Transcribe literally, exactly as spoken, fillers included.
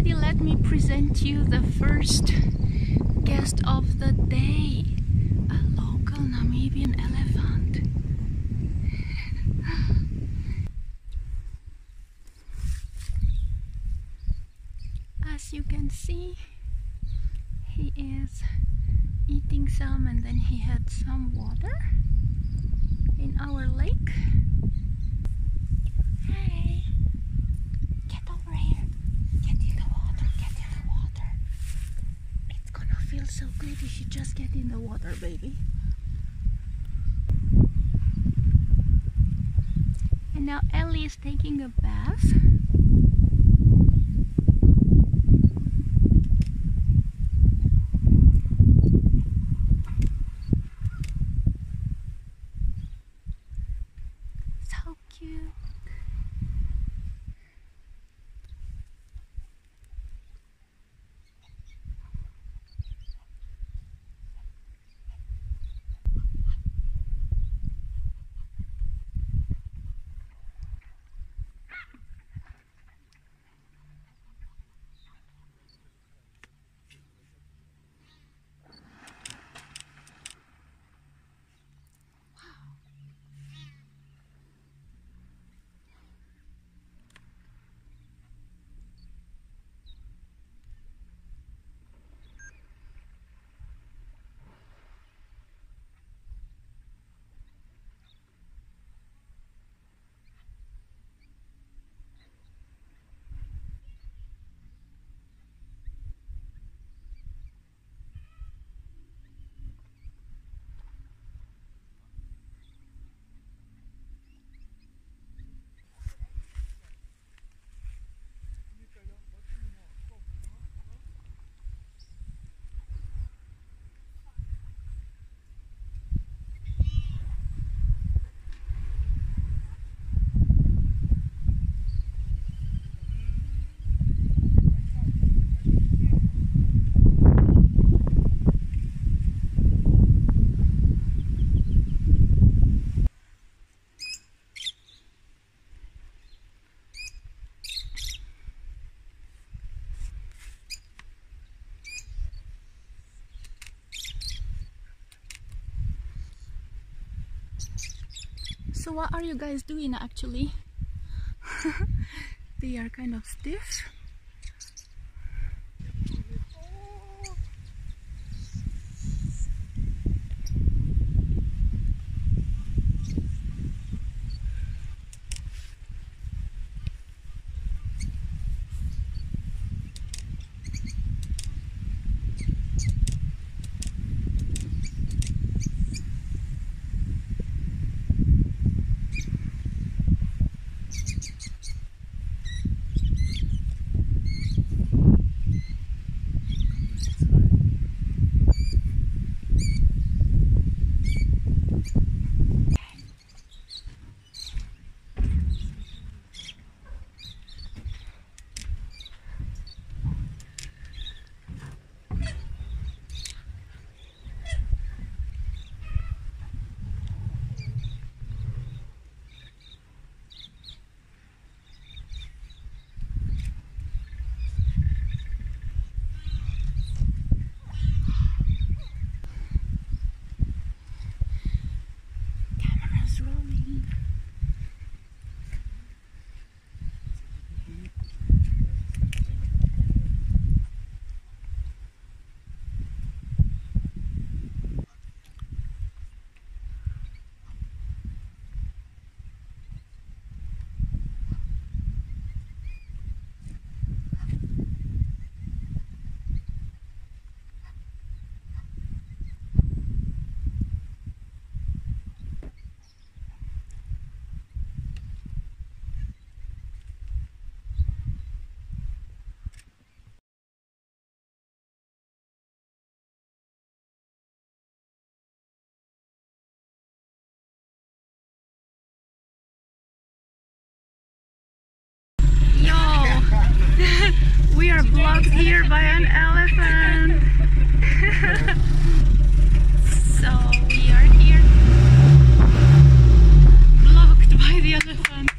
already let me present you the first guest of the day, a local Namibian elephant. As you can see, he is eating some, and then he had some water in our lake. Hey, get over here. Get in the water, get in the water. It's gonna feel so good if you just get in the water, baby. And now Ellie is taking a bath. So cute. So what are you guys doing actually? They are kind of stiff. We are blocked here by an elephant. So we are here blocked by the elephant.